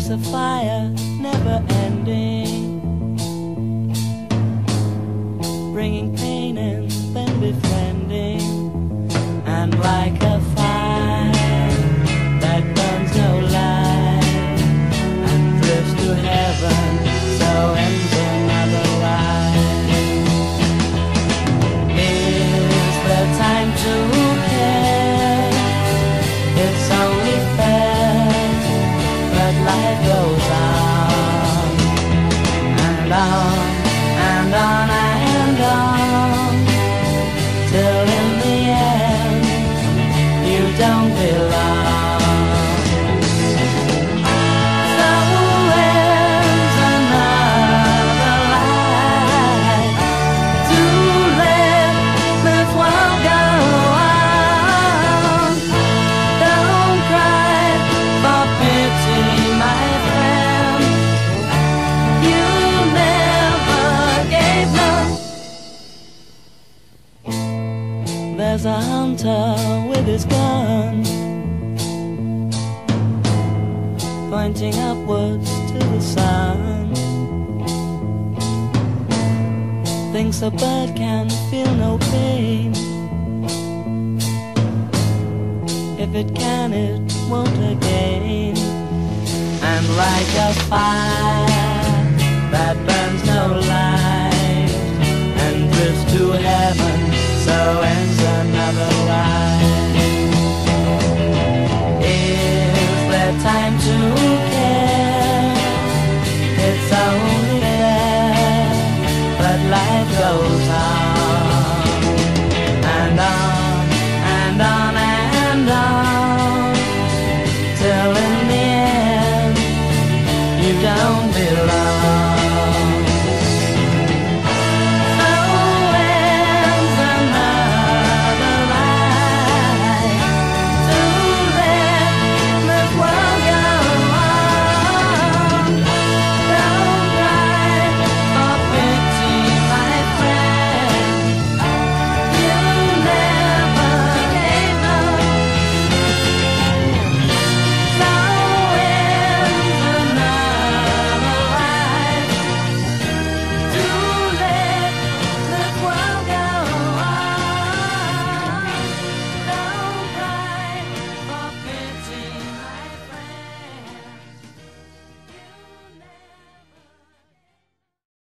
makes a fire never ending, bringing pain and then befriending. And like a fire that burns no light and drifts to heaven, so ends another life. Is there time to care? It's only fair, but life goes on and on and on and on, till in the end you don't belong. So ends another life. To live this world go on. Don't cry for pity, my friend. You never gave none. There's a hunter with his gun, pointing upwards to the sun. Thinks a bird can feel no pain. If it can, it won't again. And like a fire that burns no